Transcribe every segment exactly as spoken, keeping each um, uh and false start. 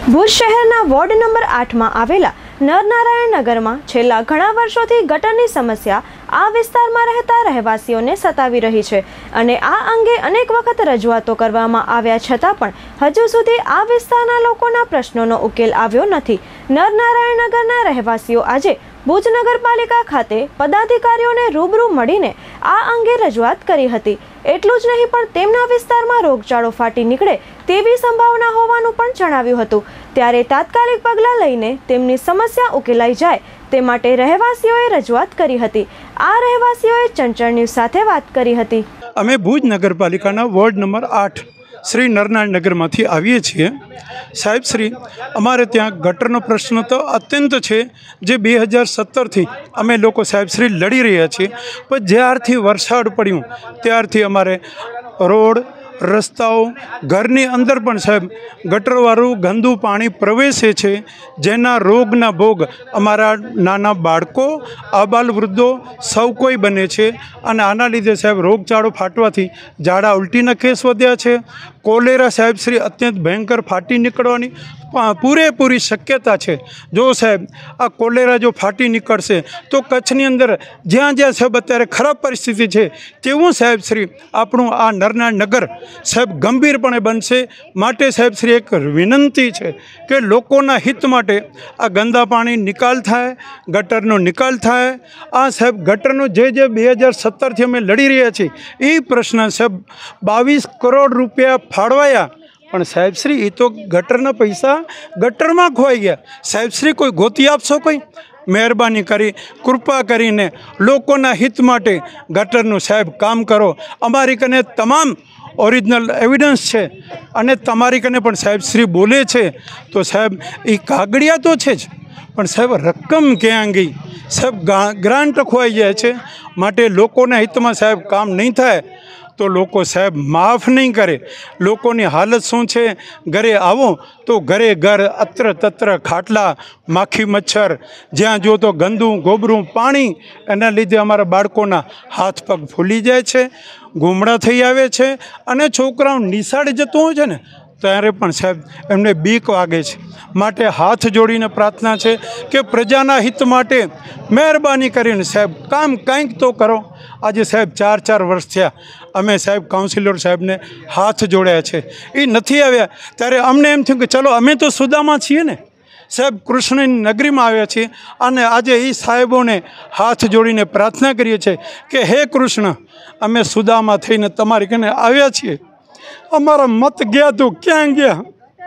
ભુજ શહેરના ward number આઠમાં આવેલા નરનારાયણ નગરમાં છેલ્લા ઘણા વર્ષોથી ગટરની સમસ્યા આ વિસ્તારમાં રહેતા રહેવાસીઓને સતાવી રહી છે અને આ અંગે અનેક વખત રજૂઆતો કરવામાં આવ્યા છતાં પણ હજુ સુધી આ વિસ્તારના લોકોના પ્રશ્નોનો ઉકેલ આવ્યો નથી। નરનારાયણ નગરના રહેવાસીઓ આજે ભુજ નગરપાલિકા ખાતે પદાધિકારીઓને રૂબરૂ મળીને આ અંગે રજૂઆત કરી હતી। એટલું જ નહીં પણ તેમના વિસ્તારમાં રોગચાળો ફાટી નીકળે તેવી સંભાવના હોવાનું પણ જણાવ્યું હતું। ત્યારે તાત્કાલિક પગલાં લઈને તેમની સમસ્યા ઉકેલાઈ જાય તે માટે રહેવાસીઓએ રજૂઆત કરી હતી। આ રહેવાસીઓએ ચંચળ ન્યૂઝ સાથે વાત કરી હતી। અમે ભુજ નગરપાલિકાના વોર્ડ નંબર આઠ શ્રી નરનારાયણ નગરમાંથી આવીએ છીએ। સાહેબ શ્રી, અમારે ત્યાં ગટરનો પ્રશ્ન તો અત્યંત છે, જે બે હજાર સત્તરથી અમે લોકો સાહેબ શ્રી લડી રહ્યા છીએ, પણ જ્યારથી વરસાદ પડ્યું ત્યારથી અમારે રોડ રસ્તાઓ ઘરની અંદર પણ સાહેબ ગટરવાળું ગંદુ પાણી પ્રવેશે છે, જેના રોગના ભોગ અમારા નાના બાળકો આબાલ વૃદ્ધો સૌ કોઈ બને છે અને આના લીધે સાહેબ રોગચાળો ફાટવાથી ઝાડા ઉલટીના કેસ વધ્યા છે। કોલેરા સાહેબ શ્રી અત્યંત ભયંકર ફાટી નીકળવાની પૂરેપૂરી શક્યતા છે। જો સાહેબ આ કોલેરા જો ફાટી નીકળશે તો કચ્છની અંદર જ્યાં જ્યાં સાહેબ અત્યારે ખરાબ પરિસ્થિતિ છે તેવું સાહેબ શ્રી આપણું આ નરનારાયણ નગર સાહેબ ગંભીરપણે બનશે। માટે સાહેબ શ્રી એક વિનંતી છે કે લોકોના હિત માટે આ ગંદા પાણી નિકાલ થાય, ગટરનો નિકાલ થાય। આ સાહેબ ગટરનો જે જે બે હજાર સત્તરથી અમે લડી રહ્યા છીએ એ પ્રશ્ન સાહેબ બાવીસ કરોડ રૂપિયા ફાળવાયા, પણ સાહેબ શ્રી એ તો ગટરના પૈસા ગટરમાં ખોવાઈ ગયા। સાહેબ શ્રી કોઈ ગોતી આપશો, કોઈ મહેરબાની કરી કૃપા કરીને લોકોના હિત માટે ગટરનું સાહેબ કામ કરો। અમારી કને તમામ ઓરિજિનલ એવિડન્સ છે અને તમારી કને પણ સાહેબ શ્રી બોલે છે તો સાહેબ એ કાગળિયા તો છે જ, પણ સાહેબ રકમ ક્યાં ગઈ સાહેબ? ગ્રાન્ટ ખોવાઈ જાય છે। માટે લોકોના હિતમાં સાહેબ કામ નહીં થાય તો લોકો સાહેબ માફ નહીં કરે। લોકોની હાલત શું છે? ઘરે આવો તો ઘરે ઘર અત્ર તત્ર ખાટલા, માખી મચ્છર, જ્યાં જો તો ગંદુ ગોબરું પાણી, એના લીધે અમારા બાળકોના હાથ પગ ફૂલી જાય છે, ગુમડા થઈ આવે છે અને છોકરાઓ નિશાળે જતું હોય છે ને ત્યારે પણ સાહેબ એમને બીક વાગે છે। માટે હાથ જોડીને પ્રાર્થના છે કે પ્રજાના હિત માટે મહેરબાની કરીને સાહેબ કામ કંઈક તો કરો। આજે સાહેબ ચાર ચાર વર્ષ થયા અમે સાહેબ કાઉન્સિલર સાહેબને હાથ જોડ્યા છે, એ નથી આવ્યા। ત્યારે અમને એમ થયું કે ચલો અમે તો સુદામાં છીએ ને સાહેબ, કૃષ્ણની નગરીમાં આવ્યા છીએ અને આજે એ સાહેબોને હાથ જોડીને પ્રાર્થના કરીએ છીએ કે હે કૃષ્ણ, અમે સુદામાં થઈને તમારી કને આવ્યા છીએ, અમારા મત ગયા તો ક્યાં ગયા?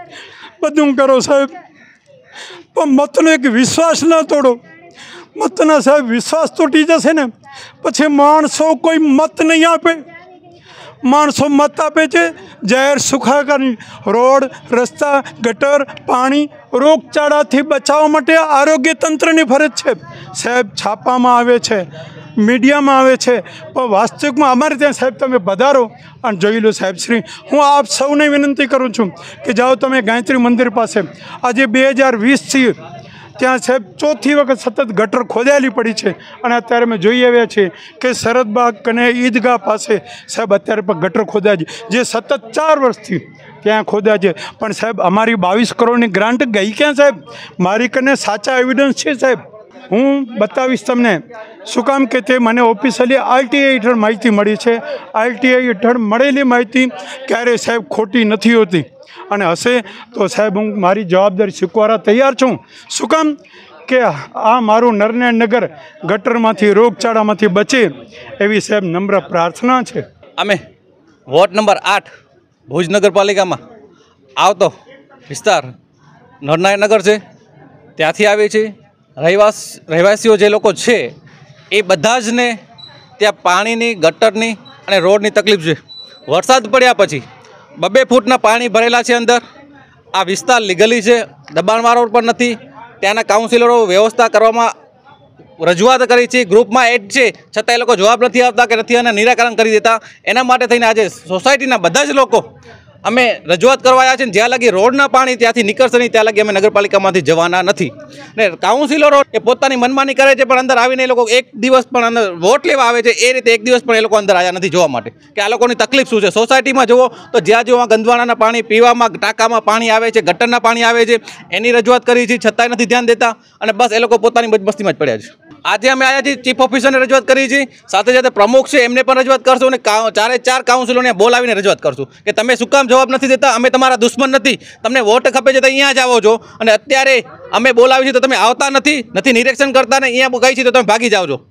બધું કરો સાહેબ, પણ મતનો એક વિશ્વાસ ન તોડો। મતના સાહેબ વિશ્વાસ તૂટી જશે ને પછી માણસો કોઈ મત નહીં આપે। માણસો મત આપે છે જાહેર સુખાકારી, રોડ રસ્તા, ગટર, પાણી, રોગચાળાથી બચાવવા માટે આરોગ્ય તંત્રની ફરજ છે સાહેબ। છાપામાં આવે છે, મીડિયામાં આવે છે, પણ વાસ્તવિકમાં અમારે ત્યાં સાહેબ તમે પધારો અને જોઈ લો સાહેબ શ્રી। હું આપ સૌને વિનંતી કરું છું કે જાઓ તમે ગાયત્રી મંદિર પાસે, આજે બે હજાર વીસથી ત્યાં સાહેબ ચોથી વખત સતત ગટર ખોદાયેલી પડી છે અને અત્યારે અમે જોઈ આવ્યા છીએ કે શરદબાગ અને ઈદગાહ પાસે સાહેબ અત્યારે પણ ગટર ખોદાય છે, જે સતત ચાર વર્ષથી ત્યાં ખોદાય છે। પણ સાહેબ અમારી બાવીસ કરોડની ગ્રાન્ટ ગઈ ક્યાં સાહેબ? મારી કને સાચા એવિડન્સ છે સાહેબ, હું બતાવીશ તમને। શું કામ કે તે મને ઓફિશિયલી આરટીઆઈ હેઠળ માહિતી મળી છે। આરટીઆઈ હેઠળ મળેલી માહિતી ક્યારેય સાહેબ ખોટી નથી હોતી અને હશે તો સાહેબ હું મારી જવાબદારી સ્વીકારવા તૈયાર છું। શું કામ કે આ મારું નરનારાયણ નગર ગટરમાંથી, રોગચાળામાંથી બચે એવી સાહેબ નમ્ર પ્રાર્થના છે। અમે વોર્ડ નંબર આઠ ભુજ નગરપાલિકામાં આવતો વિસ્તાર નરનારાયણ નગર છે, ત્યાંથી આવે છે। રહેવાસ રહેવાસીઓ જે લોકો છે એ બધા જ ને ત્યાં પાણીની, ગટરની અને રોડની તકલીફ છે। વરસાદ પડ્યા પછી બબે ફૂટના પાણી ભરેલા છે અંદર। આ વિસ્તાર લીગલી છે, દબાણવાળો પણ નથી। ત્યાંના કાઉન્સિલરો વ્યવસ્થા કરવામાં રજૂઆત કરી છે, ગ્રુપમાં એડ છે, છતાં એ લોકો જવાબ નથી આપતા કે નથી અને નિરાકરણ કરી દેતા। એના માટે થઈને આજે સોસાયટીના બધા જ લોકો અમે રજૂઆત કરવા આવ્યા છે ને જ્યાં લગી રોડના પાણી ત્યાંથી નીકળશે નહીં ત્યાં લગી અમે નગરપાલિકામાંથી જવાના નથી. ને કાઉન્સિલરો એ પોતાની મનમાની કરે છે, પણ અંદર આવીને એ લોકો એક દિવસ પણ અંદર વોટ લેવા આવે છે એ રીતે એક દિવસ પણ એ લોકો અંદર આવ્યા નથી જોવા માટે કે આ લોકોની તકલીફ શું છે. સોસાયટીમાં જુઓ તો જ્યાં જુઓ ગંદવાડાના પાણી પીવામાં, ટાંકામાં પાણી આવે છે, ગટરના પાણી આવે છે, એની રજૂઆત કરી છે છતાંય નથી ધ્યાન દેતા અને બસ એ લોકો પોતાની મસ્તીમાં જ પડ્યા છે. આજે અમે આવ્યા છીએ, ચીફ ઓફિસરને રજૂઆત કરી છે, સાથે સાથે પ્રમુખ છે એમને પણ રજૂઆત કરશું અને ચારે ચાર કાઉન્સિલોને બોલાવીને રજૂઆત કરશું કે તમે શું કામ જવાબ નથી દેતા. અમે તમારા દુશ્મન નથી, તમને વોટ ખપે છે તો અહીંયા જ આવો છો અને અત્યારે અમે બોલાવી છે તો તમે આવતા નથી, નથી નિરીક્ષણ કરતા ને અહીંયા કહી છે તો તમે ભાગી જાઓ છો.